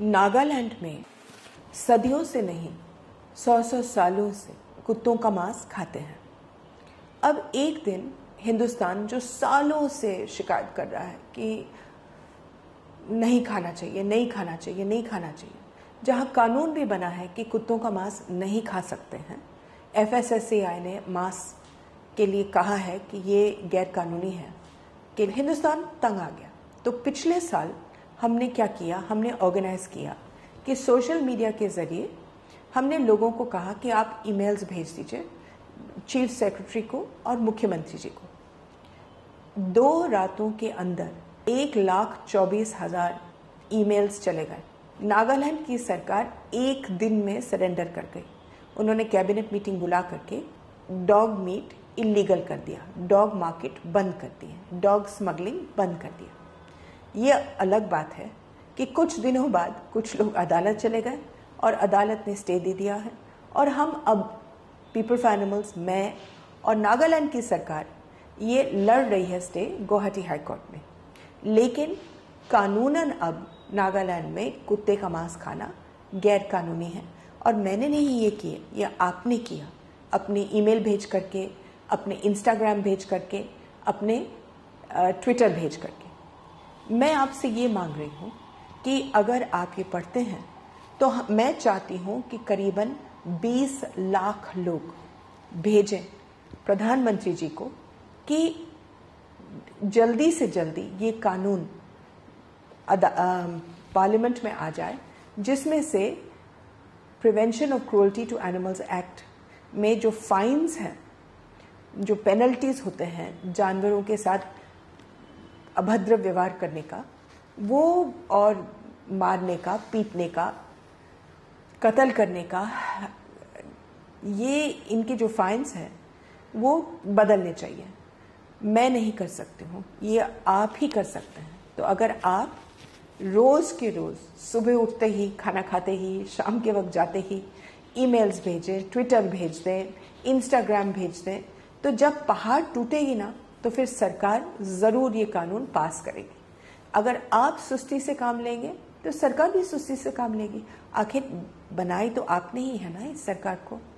नागालैंड में सदियों से नहीं 100 सालों से कुत्तों का मांस खाते हैं। अब एक दिन हिंदुस्तान जो सालों से शिकायत कर रहा है कि नहीं खाना चाहिए, नहीं खाना चाहिए, नहीं खाना चाहिए, जहां कानून भी बना है कि कुत्तों का मांस नहीं खा सकते हैं, FSSAI ने मांस के लिए कहा है कि ये गैर कानूनी है, कि हिंदुस्तान तंग आ गया। तो पिछले साल हमने क्या किया, हमने ऑर्गेनाइज किया कि सोशल मीडिया के ज़रिए हमने लोगों को कहा कि आप ईमेल्स भेज दीजिए चीफ सेक्रेटरी को और मुख्यमंत्री जी को। 2 रातों के अंदर 1,24,000 ईमेल्स चले गए। नागालैंड की सरकार एक दिन में सरेंडर कर गई। उन्होंने कैबिनेट मीटिंग बुला करके डॉग मीट इलीगल कर दिया, डॉग मार्केट बंद कर दिए, डॉग स्मगलिंग बंद कर दिया। ये अलग बात है कि कुछ दिनों बाद कुछ लोग अदालत चले गए और अदालत ने स्टे दे दिया है और हम अब पीपल फॉर एनिमल्स, मैं और नागालैंड की सरकार ये लड़ रही है स्टे गुवाहाटी हाई कोर्ट में। लेकिन कानूनन अब नागालैंड में कुत्ते का मांस खाना गैर कानूनी है और मैंने नहीं ये किया, ये आपने किया, अपने ईमेल भेज करके, अपने इंस्टाग्राम भेज करके, अपने ट्विटर भेज करके। मैं आपसे ये मांग रही हूँ कि अगर आप ये पढ़ते हैं तो मैं चाहती हूँ कि करीबन 20 लाख लोग भेजें प्रधानमंत्री जी को कि जल्दी से जल्दी ये कानून पार्लियामेंट में आ जाए, जिसमें से prevention of cruelty to animals act में जो फाइन्स हैं, जो पेनल्टीज होते हैं जानवरों के साथ अभद्र व्यवहार करने का, वो और मारने का, पीटने का, कत्ल करने का, ये इनके जो फाइन्स हैं वो बदलने चाहिए। मैं नहीं कर सकती हूँ, ये आप ही कर सकते हैं। तो अगर आप रोज़ के रोज़ सुबह उठते ही, खाना खाते ही, शाम के वक्त जाते ही ईमेल्स भेजें, ट्विटर भेज दें, इंस्टाग्राम भेज दें, तो जब पहाड़ टूटेगी ना तो फिर सरकार ज़रूर ये कानून पास करेगी। अगर आप सुस्ती से काम लेंगे तो सरकार भी सुस्ती से काम लेगी। आखिर बनाई तो आपने ही है ना इस सरकार को।